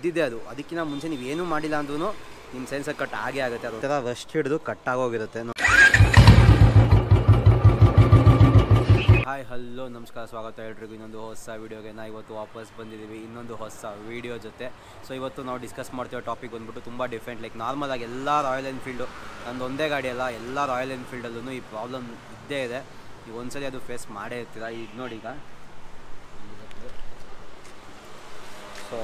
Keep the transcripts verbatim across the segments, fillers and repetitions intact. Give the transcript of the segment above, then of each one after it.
ಇದ್ದಿದ್ದೆ ಅದು. ಅದಕ್ಕಿಂತ ಮುಂಚೆ ನೀವು ಏನೂ ಮಾಡಿಲ್ಲ ಅಂದ್ರೂ ನಿಮ್ಮ ಸೆನ್ಸರ್ ಕಟ್ ಆಗೇ ಆಗುತ್ತೆ. ಅದು ಥರ ರಸ್ಟ್ ಹಿಡಿದು ಕಟ್ ಆಗೋಗಿರುತ್ತೆ. ಹಾಯ್ ಹಲೋ ನಮಸ್ಕಾರ, ಸ್ವಾಗತ ಎಲ್ರಿಗೂ ಇನ್ನೊಂದು ಹೊಸ ವೀಡಿಯೋಗೆ. ನಾ ಇವತ್ತು ವಾಪಸ್ ಬಂದಿದ್ದೀವಿ ಇನ್ನೊಂದು ಹೊಸ ವೀಡಿಯೋ ಜೊತೆ. ಸೊ ಇವತ್ತು ನಾವು ಡಿಸ್ಕಸ್ ಮಾಡ್ತಿರೋ ಟಾಪಿಕ್ ಬಂದ್ಬಿಟ್ಟು ತುಂಬ ಡಿಫ್ರೆಂಟ್. ಲೈಕ್ ನಾರ್ಮಲಾಗಿ ಎಲ್ಲ ರಾಯಲ್ ಎನ್ಫೀಲ್ಡು, ನಂದು ಒಂದೇ ಗಾಡಿ ಅಲ್ಲ, ಎಲ್ಲ ರಾಯಲ್ ಎನ್ಫೀಲ್ಡಲ್ಲೂ ಈ ಪ್ರಾಬ್ಲಮ್ ಇದ್ದೇ ಇದೆ. ನೀವು ಒಂದ್ಸಲಿ ಅದು ಫೇಸ್ ಮಾಡೇ ಇರ್ತೀರ. ಈಗ ನೋಡಿ, ಈಗ ಸೊ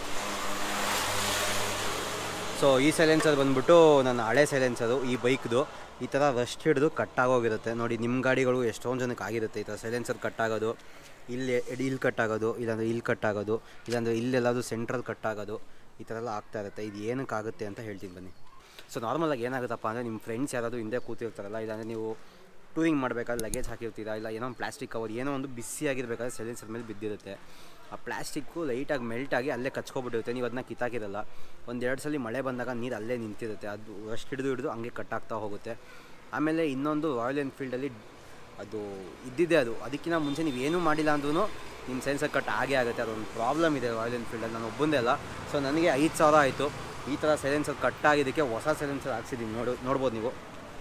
ಸೊ ಈ ಸೈಲೆನ್ಸರ್ ಬಂದ್ಬಿಟ್ಟು ನನ್ನ ಹಳೆ ಸೈಲೆನ್ಸರು, ಈ ಬೈಕ್ದು ಈ ಥರ ರಸ್ಟ್ ಹಿಡಿದು ಕಟ್ಟಾಗೋಗಿರುತ್ತೆ. ನೋಡಿ, ನಿಮ್ಮ ಗಾಡಿಗಳು ಎಷ್ಟೊಂದು ಜನಕ್ಕೆ ಆಗಿರುತ್ತೆ ಈ ಥರ ಸೈಲೆನ್ಸರ್ ಕಟ್ಟಾಗೋದು. ಇಲ್ಲಿ ಇಲ್ಲಿ ಕಟ್ಟಾಗೋದು, ಇಲ್ಲಾಂದರೆ ಇಲ್ಲಿ ಕಟ್ಟಾಗೋದು, ಇಲ್ಲಾಂದರೆ ಇಲ್ಲೆಲ್ಲಾದರೂ ಸೆಂಟ್ರಲ್ ಕಟ್ಟಾಗೋದು, ಈ ಥರ ಎಲ್ಲ ಆಗ್ತಾ ಇರುತ್ತೆ. ಇದು ಏನಕ್ಕಾಗುತ್ತೆ ಅಂತ ಹೇಳ್ತೀನಿ ಬನ್ನಿ. ಸೊ ನಾರ್ಮಲಾಗಿ ಏನಾಗುತ್ತಪ್ಪ ಅಂದರೆ, ನಿಮ್ಮ ಫ್ರೆಂಡ್ಸ್ ಯಾರಾದರೂ ಹಿಂದೆ ಕೂತಿರ್ತಾರಲ್ಲ, ಇಲ್ಲಾಂದರೆ ನೀವು ಟೂರಿಂಗ್ ಮಾಡಬೇಕಾದ್ರೆ ಲಗೇಜ್ ಹಾಕಿರ್ತೀರಾ, ಇಲ್ಲ ಏನೋ ಒಂದು ಪ್ಲಾಸ್ಟಿಕ್ ಕವರ್ ಏನೋ ಒಂದು ಬಿಸಿ ಆಗಿರಬೇಕಾದ್ರೆ ಸೈಲೆನ್ಸರ್ ಮೇಲೆ ಬಿದ್ದಿರುತ್ತೆ. ಆ ಪ್ಲಾಸ್ಟಿಕ್ಕು ಲೈಟಾಗಿ ಮೆಲ್ಟಾಗಿ ಅಲ್ಲೇ ಕಚ್ಕೊಬಿಟ್ಟಿರುತ್ತೆ. ನೀವು ಅದನ್ನ ಕಿತ್ತಾಕಿರಲ್ಲ. ಒಂದೆರಡು ಸಲ ಮಳೆ ಬಂದಾಗ ನೀರು ಅಲ್ಲೇ ನಿಂತಿರುತ್ತೆ. ಅದು ರಸ್ಟ್ ಹಿಡಿದು ಹಿಡಿದು ಹಂಗೆ ಕಟ್ಟಾಗ್ತಾ ಹೋಗುತ್ತೆ. ಆಮೇಲೆ ಇನ್ನೊಂದು ರಾಯಲ್ ಎನ್ಫೀಲ್ಡಲ್ಲಿ ಅದು ಇದ್ದಿದ್ದೆ ಅದು. ಅದಕ್ಕಿಂತ ಮುಂಚೆ ನೀವು ಏನೂ ಮಾಡಿಲ್ಲ ಅಂದ್ರೂ ನಿಮ್ಮ ಸೆನ್ಸರ್ ಕಟ್ ಆಗೇ ಆಗುತ್ತೆ. ಅದೊಂದು ಪ್ರಾಬ್ಲಮ್ ಇದೆ ರಾಯಲ್ ಎನ್ಫೀಲ್ಡಲ್ಲಿ. ನಾನು ಒಬ್ಬಂದೇ ಅಲ್ಲ. ಸೊ ನನಗೆ ಐದು ಸಾವಿರ ಆಯಿತು ಈ ಥರ ಸೈಲೆನ್ಸರ್ ಕಟ್ಟಾಗಿದ್ದಕ್ಕೆ. ಹೊಸ ಸೈಲೆನ್ಸರ್ ಹಾಕ್ಸಿದ್ದೀನಿ, ನೋಡು ನೋಡ್ಬೋದು ನೀವು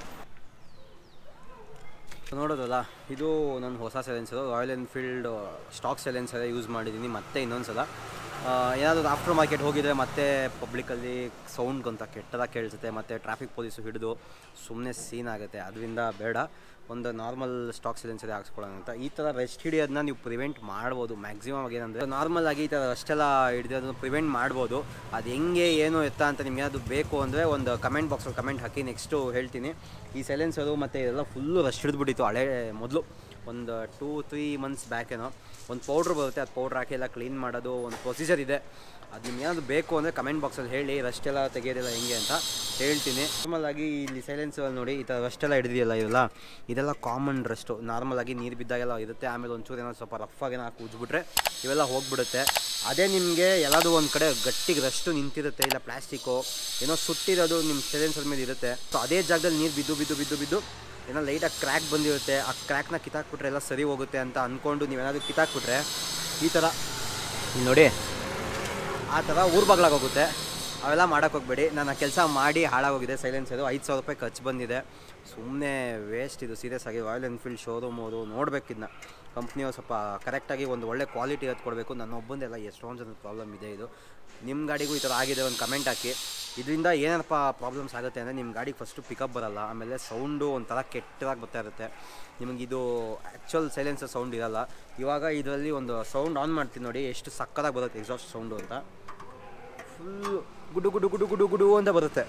ನೋಡೋದಲ್ಲ. ಇದು ನನ್ನ ಹೊಸ ಸೈಲೆನ್ಸರು, ರಾಯಲ್ ಎನ್ಫೀಲ್ಡ್ ಸ್ಟಾಕ್ ಸೈಲೆನ್ಸರೇ ಯೂಸ್ ಮಾಡಿದ್ದೀನಿ. ಮತ್ತೆ ಇನ್ನೊಂದು ಸಲ ಏನಾದರೂ ಆಫ್ಟರ್ ಮಾರ್ಕೆಟ್ ಹೋಗಿದರೆ ಮತ್ತೆ ಪಬ್ಲಿಕಲ್ಲಿ ಸೌಂಡ್ ಅಂತ ಕೆಟ್ಟದಾಗಿ ಕೇಳಿಸುತ್ತೆ, ಮತ್ತು ಟ್ರಾಫಿಕ್ ಪೊಲೀಸು ಹಿಡಿದು ಸುಮ್ಮನೆ ಸೀನ್ ಆಗುತ್ತೆ. ಅದರಿಂದ ಬೇಡ, ಒಂದು ನಾರ್ಮಲ್ ಸ್ಟಾಕ್ ಸೈಲೆನ್ಸರೇ ಹಾಕ್ಸ್ಕೊಳ್ಳೋಣ ಅಂತ. ಈ ಥರ ರೆಸ್ಟ್ ಹಿಡಿಯೋದನ್ನ ನೀವು ಪ್ರಿವೆಂಟ್ ಮಾಡ್ಬೋದು ಮ್ಯಾಕ್ಸಿಮಮ್ ಆಗಿ. ಏನಂದರೆ ನಾರ್ಮಲ್ ಆಗಿ ಈ ಥರ ಅಷ್ಟೆಲ್ಲ ಹಿಡಿಯೋದನ್ನು ಪ್ರಿವೆಂಟ್ ಮಾಡ್ಬೋದು. ಅದು ಹೆಂಗೆ ಏನು ಎತ್ತ ಅಂತ ನಿಮಗೆ ಅದು ಬೇಕು ಅಂದರೆ ಒಂದು ಕಮೆಂಟ್ ಬಾಕ್ಸಲ್ಲಿ ಕಮೆಂಟ್ ಹಾಕಿ, ನೆಕ್ಸ್ಟು ಹೇಳ್ತೀನಿ. ಈ ಸೈಲೆನ್ಸರು ಮತ್ತು ಇದೆಲ್ಲ ಫುಲ್ಲು ರಸ್ಟ್ ಹಿಡಿದ್ಬಿಟ್ಟಿತ್ತು ಹಳೆ ಮೊದಲು ಒಂದು ಟೂ ತ್ರೀ ಮಂತ್ಸ್ ಬ್ಯಾಕೇನೋ. ಒಂದು ಪೌಡ್ರ್ ಬರುತ್ತೆ, ಅದು ಪೌಡ್ರ್ ಹಾಕಿ ಎಲ್ಲ ಕ್ಲೀನ್ ಮಾಡೋದು ಒಂದು ಪ್ರೊಸೀಜರ್ ಇದೆ. ಅದು ನಿಮ್ಗೆ ಏನಾದರೂ ಬೇಕು ಅಂದರೆ ಕಮೆಂಟ್ ಬಾಕ್ಸಲ್ಲಿ ಹೇಳಿ, ರಸ್ಟೆಲ್ಲ ತೆಗೆಯೋದಿಲ್ಲ ಹೆಂಗೆ ಅಂತ ಹೇಳ್ತೀನಿ. ನಾರ್ಮಲಾಗಿ ಇಲ್ಲಿ ಸೈಲೆನ್ಸಲ್ಲಿ ನೋಡಿ ಈ ಥರ ರಸ್ಟೆಲ್ಲ ಹಿಡಿದಿಲ್ಲ, ಇದೆಲ್ಲ ಇದೆಲ್ಲ ಕಾಮನ್ ರಸ್ಟು. ನಾರ್ಮಲಾಗಿ ನೀರು ಬಿದ್ದಾಗೆಲ್ಲ ಇರುತ್ತೆ. ಆಮೇಲೆ ಒಂಚೂರು ಏನೋ ಸ್ವಲ್ಪ ರಫಾಗಿ ಹಾಕಿ ಉಜ್ಬಿಟ್ರೆ ಇವೆಲ್ಲ ಹೋಗಿಬಿಡುತ್ತೆ. ಅದೇ ನಿಮಗೆ ಎಲ್ಲಾದರೂ ಒಂದು ಕಡೆ ಗಟ್ಟಿಗೆ ರಸ್ಟು ನಿಂತಿರುತ್ತೆ, ಇಲ್ಲ ಪ್ಲಾಸ್ಟಿಕ್ಕು ಏನೋ ಸುಟ್ಟಿರೋದು ನಿಮ್ಮ ಸೈಲೆನ್ಸರ್ ಮೇಲೆ ಇರುತ್ತೆ. ಸೊ ಅದೇ ಜಾಗದಲ್ಲಿ ನೀರು ಬಿದ್ದು ಬಿದ್ದು ಬಿದ್ದು ಬಿದ್ದು ಏನೋ ಲೈಟಾಗಿ ಕ್ರ್ಯಾಕ್ ಬಂದಿರುತ್ತೆ. ಆ ಕ್ರ್ಯಾಕ್ನ ಕಿತ್ತಾಕ್ಬಿಟ್ರೆ ಎಲ್ಲ ಸರಿ ಹೋಗುತ್ತೆ ಅಂತ ಅಂದ್ಕೊಂಡು ನೀವೇನಾದರೂ ಕಿತ್ತಾಕ್ಬಿಟ್ರೆ ಈ ಥರ ನೋಡಿ ಆ ಥರ ಊರು ಬಾಗ್ಲಾಗೋಗುತ್ತೆ. ಅವೆಲ್ಲ ಮಾಡೋಕ್ಕೆ ಹೋಗ್ಬೇಡಿ. ನಾನು ಕೆಲಸ ಮಾಡಿ ಹಾಳಾಗೋಗಿದೆ ಸೈಲೆನ್ಸರು. ಐದು ಸಾವಿರ ರೂಪಾಯಿ ಖರ್ಚು ಬಂದಿದೆ, ಸುಮ್ಮನೆ ವೇಸ್ಟ್ ಇದು. ಸೀರಿಯಸ್ ಆಗಿ ರಾಯಲ್ ಎನ್ಫೀಲ್ಡ್ ಶೋರೂಮ್ ಅವರು ನೋಡಬೇಕಿದ್ನ ಕಂಪ್ನಿಯವ್ರು ಸ್ವಲ್ಪ ಕರೆಕ್ಟಾಗಿ ಒಂದು ಒಳ್ಳೆ ಕ್ವಾಲಿಟಿ ಅದು ಕೊಡಬೇಕು. ನನ್ನ ಒಬ್ಬಂದೆಲ್ಲ ಎಷ್ಟೊಂದು ಜನದ ಪ್ರಾಬ್ಲಮ್ ಇದೆ ಇದು. ನಿಮ್ಮ ಗಾಡಿಗೂ ಈ ಥರ ಆಗಿದೆ ಒಂದು ಕಮೆಂಟ್ ಹಾಕಿ. ಇದರಿಂದ ಏನಪ್ಪ ಪ್ರಾಬ್ಲಮ್ಸ್ ಆಗುತ್ತೆ ಅಂದರೆ, ನಿಮ್ಮ ಗಾಡಿಗೆ ಫಸ್ಟು ಪಿಕಪ್ ಬರೋಲ್ಲ, ಆಮೇಲೆ ಸೌಂಡು ಒಂಥರ ಕೆಟ್ಟದಾಗಿ ಬರ್ತಾ ಇರುತ್ತೆ. ನಿಮಗಿದು ಆ್ಯಕ್ಚುಯಲ್ ಸೈಲೆನ್ಸರ್ ಸೌಂಡ್ ಇರೋಲ್ಲ. ಇವಾಗ ಇದರಲ್ಲಿ ಒಂದು ಸೌಂಡ್ ಆನ್ ಮಾಡ್ತೀನಿ ನೋಡಿ, ಎಷ್ಟು ಸಕ್ಕತ್ತಾಗಿ ಬರುತ್ತೆ ಎಕ್ಸಾಸ್ಟ್ ಸೌಂಡು ಅಂತ. ಫುಲ್ಲು ಗುಡು ಗುಡು ಗುಡು ಗುಡು ಗುಡು ಅಂತ ಬರುತ್ತೆ.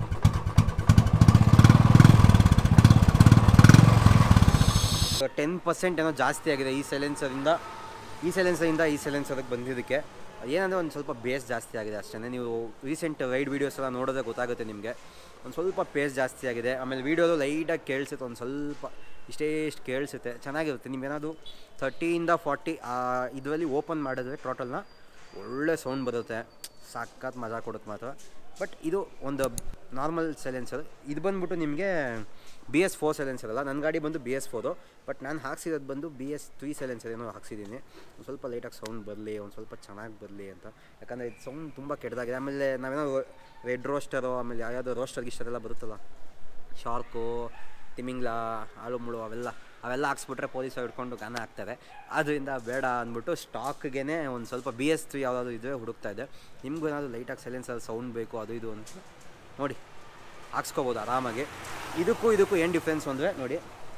ಟೆನ್ ಪರ್ಸೆಂಟ್ ಏನೋ ಜಾಸ್ತಿ ಆಗಿದೆ ಈ ಸೈಲೆನ್ಸರಿಂದ ಈ ಸೈಲೆನ್ಸರಿಂದ ಈ ಸೈಲೆನ್ಸರ್ಗೆ ಬಂದಿದ್ದಕ್ಕೆ. ಏನಂದರೆ ಒಂದು ಸ್ವಲ್ಪ ಬೇಸ್ ಜಾಸ್ತಿ ಆಗಿದೆ ಅಷ್ಟೇ. ನೀವು ರೀಸೆಂಟ್ ರೈಡ್ ವೀಡಿಯೋಸ್ ಎಲ್ಲ ನೋಡೋದೇ ಗೊತ್ತಾಗುತ್ತೆ ನಿಮಗೆ. ಒಂದು ಸ್ವಲ್ಪ ಬೇಸ್ ಜಾಸ್ತಿ ಆಗಿದೆ. ಆಮೇಲೆ ವೀಡಿಯೋದು ಲೈಟಾಗಿ ಕೇಳಿಸುತ್ತೆ, ಒಂದು ಸ್ವಲ್ಪ ಇಷ್ಟೇ ಇಷ್ಟು ಕೇಳಿಸುತ್ತೆ, ಚೆನ್ನಾಗಿರುತ್ತೆ. ನಿಮ್ಗೇನಾದ್ರು ತರ್ಟಿಯಿಂದ ಫಾರ್ಟಿ ಇದರಲ್ಲಿ ಓಪನ್ ಮಾಡಿದ್ರೆ ಟೋಟಲ್ನ ಒಳ್ಳೆ ಸೌಂಡ್ ಬರುತ್ತೆ, ಸಖತ್ ಮಜಾ ಕೊಡುತ್ತೆ ಮಾತ್ರ. ಬಟ್ ಇದು ಒಂದು ನಾರ್ಮಲ್ ಸೈಲೆನ್ಸರ್. ಇದು ಬಂದುಬಿಟ್ಟು ನಿಮಗೆ ಬಿ ಎಸ್ ಫೋರ್ ಸೈಲೆನ್ಸರ್ ಅಲ್ಲ. ನನ್ನ ಗಾಡಿ ಬಂದು ಬಿ ಎಸ್ ಫೋರು, ಬಟ್ ನಾನು ಹಾಕ್ಸಿರೋದು ಬಂದು ಬಿ ಎಸ್ ತ್ರೀ ಸೈಲೆನ್ಸರ್ ಏನೋ ಹಾಕ್ಸಿದ್ದೀನಿ. ಒಂದು ಸ್ವಲ್ಪ ಲೈಟಾಗಿ ಸೌಂಡ್ ಬರಲಿ, ಒಂದು ಸ್ವಲ್ಪ ಚೆನ್ನಾಗಿ ಬರಲಿ ಅಂತ. ಯಾಕಂದರೆ ಇದು ಸೌಂಡ್ ತುಂಬ ಕೆಟ್ಟದಾಗಿದೆ. ಆಮೇಲೆ ನಾವೇನೋ ರೆಡ್ ರೋಸ್ಟರು, ಆಮೇಲೆ ಯಾವ್ಯಾವುದೋ ರೋಸ್ಟರ್ ಗಿಸ್ಟರೆಲ್ಲ ಬರುತ್ತಲ್ಲ, ಶಾರ್ಕು, ತಿಮಿಂಗ್ಲ, ಆಳು ಮುಳು ಅವೆಲ್ಲ ಅವೆಲ್ಲ ಹಾಕ್ಸ್ಬಿಟ್ರೆ ಪೊಲೀಸರು ಹಿಡ್ಕೊಂಡು ಗಾನ ಹಾಕ್ತಾರೆ. ಆದ್ದರಿಂದ ಬೇಡ ಅಂದ್ಬಿಟ್ಟು ಸ್ಟಾಕ್ಗೆ ಒಂದು ಸ್ವಲ್ಪ ಬಿ ಎಸ್ ತ್ರೀ ಯಾವುದಾದ್ರು ಇದ್ದರೆ ಹುಡುಕ್ತಾ ಇದೆ. ನಿಮಗೂ ಏನಾದರೂ ಲೈಟಾಗಿ ಸೈಲೆನ್ಸರ್ ಸೌಂಡ್ ಬೇಕು ಅದು ಇದು ಅಂತ ನೋಡಿ ಹಾಕ್ಸ್ಕೊಬೋದು ಆರಾಮಾಗಿ. ಇದಕ್ಕೂ ಇದಕ್ಕೂ ಏನು ಡಿಫ್ರೆನ್ಸ್ ಅಂದರೆ ನೋಡಿ,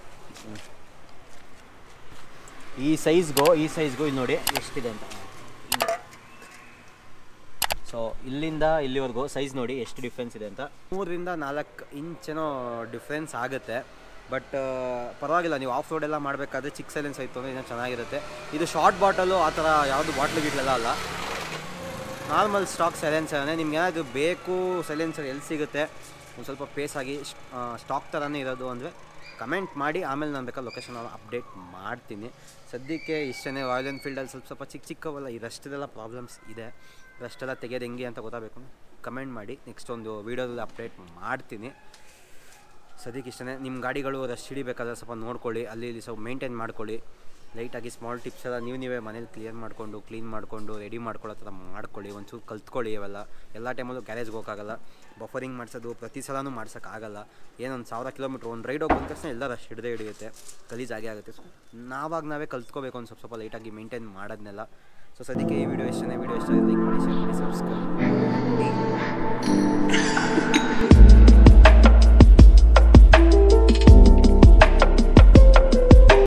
ಈ ಸೈಜ್ಗೂ ಈ ಸೈಜ್ಗೂ ಇಲ್ಲಿ ನೋಡಿ ಎಷ್ಟಿದೆ ಅಂತ. ಸೊ ಇಲ್ಲಿಂದ ಇಲ್ಲಿವರೆಗೂ ಸೈಜ್ ನೋಡಿ ಎಷ್ಟು ಡಿಫ್ರೆನ್ಸ್ ಇದೆ ಅಂತ. ಮೂರರಿಂದ ನಾಲ್ಕು ಇಂಚೇನೋ ಡಿಫ್ರೆನ್ಸ್ ಆಗುತ್ತೆ. ಬಟ್ ಪರವಾಗಿಲ್ಲ, ನೀವು ಆಫ್ ರೋಡೆಲ್ಲ ಮಾಡಬೇಕಾದ್ರೆ ಚಿಕ್ಕ ಸೈಲೆನ್ಸ್ ಆಯಿತು ಅಂದರೆ ಇನ್ನೂ ಚೆನ್ನಾಗಿರುತ್ತೆ. ಇದು ಶಾರ್ಟ್ ಬಾಟಲು ಆ ಥರ ಯಾವುದು ಬಾಟ್ಲು ಗಿಟ್ಲೆಲ್ಲ ಅಲ್ಲ, ನಾರ್ಮಲ್ ಸ್ಟಾಕ್ ಸೈಲೆನ್ಸರೇ. ನಿಮ್ಗೆ ಏನಾದರೂ ಬೇಕು ಸೈಲೆನ್ಸರ್ ಎಲ್ಲಿ ಸಿಗುತ್ತೆ ಒಂದು ಸ್ವಲ್ಪ ಪೇಸಾಗಿ ಸ್ಟಾಕ್ ಥರನೇ ಇರೋದು ಅಂದರೆ ಕಮೆಂಟ್ ಮಾಡಿ. ಆಮೇಲೆ ನಾನು ಬೇಕಾದ್ರೆ ಲೊಕೇಶನ್ ಅಪ್ಡೇಟ್ ಮಾಡ್ತೀನಿ. ಸದ್ಯಕ್ಕೆ ಇಷ್ಟೇ. ರಾಯಲ್ ಎನ್ಫೀಲ್ಡಲ್ಲಿ ಸ್ವಲ್ಪ ಸ್ವಲ್ಪ ಚಿಕ್ಕ ಚಿಕ್ಕವಲ್ಲ ಈ ರಸ್ಟದೆಲ್ಲ ಪ್ರಾಬ್ಲಮ್ಸ್ ಇದೆ. ರಸ್ಟೆಲ್ಲ ತೆಗೆಯೋದು ಹೆಂಗೆ ಅಂತ ಗೊತ್ತಾಗಬೇಕು, ಕಮೆಂಟ್ ಮಾಡಿ. ನೆಕ್ಸ್ಟ್ ಒಂದು ವೀಡಿಯೋದಲ್ಲಿ ಅಪ್ಡೇಟ್ ಮಾಡ್ತೀನಿ. ಸದ್ಯಕ್ಕೆ ಇಷ್ಟೇ. ನಿಮ್ಮ ಗಾಡಿಗಳು ರಶ್ ಹಿಡಿಬೇಕಾದ್ರೆ ಸ್ವಲ್ಪ ನೋಡ್ಕೊಳ್ಳಿ, ಅಲ್ಲಿ ಇಲ್ಲಿ ಸ್ವಲ್ಪ ಮೇಂಟೈನ್ ಮಾಡ್ಕೊಳ್ಳಿ. ಲೈಟಾಗಿ ಸ್ಮಾಲ್ ಟಿಪ್ಸ್ ಎಲ್ಲ ನೀವು ನೀವೇ ಮನೇಲಿ ಕ್ಲಿಯರ್ ಮಾಡಿಕೊಂಡು ಕ್ಲೀನ್ ಮಾಡಿಕೊಂಡು ರೆಡಿ ಮಾಡ್ಕೊಳ್ಳೋ ಥರ ಮಾಡ್ಕೊಳ್ಳಿ. ಒಂಚೂರು ಕಲ್ತ್ಕೊಳ್ಳಿ. ಅವೆಲ್ಲ ಎಲ್ಲ ಟೈಮಲ್ಲೂ ಗ್ಯಾರೇಜ್ಗೆ ಹೋಗೋಕ್ಕಾಗಲ್ಲ. ಬಫರಿಂಗ್ ಮಾಡಿಸೋದು ಪ್ರತಿ ಸಲನೂ ಮಾಡ್ಸೋಕ್ಕಾಗಲ್ಲ. ಏನೊಂದು ಸಾವಿರ ಕಿಲೋಮೀಟ್ರ್ ಒಂದು ರೈಡ್ ಹೋಗಿ ಬಂದ ತಕ್ಷಣ ಎಲ್ಲ ರಶ್ ಹಿಡಿದೇ ಹಿಡಿಯುತ್ತೆ, ಗಲೀಜಾಗೇ ಆಗುತ್ತೆ. ಸೊ ನಾವಾಗ ನಾವೇ ಕಲ್ತ್ಕೋಬೇಕು ಒಂದು ಸ್ವಲ್ಪ ಸ್ವಲ್ಪ ಲೈಟಾಗಿ ಮೇಂಟೈನ್ ಮಾಡೋದನ್ನೆಲ್ಲ. ಸೊ ಸದ್ಯಕ್ಕೆ ಈ ವಿಡಿಯೋ ಇಷ್ಟನೇ. ವಿಡಿಯೋ ಇಷ್ಟ ಲೈಕ್ ಮಾಡಿ, ಶೇರ್ ಮಾಡಿ, ಸಬ್ಸ್ಕ್ರೈಬ್ ಮಾಡಿ.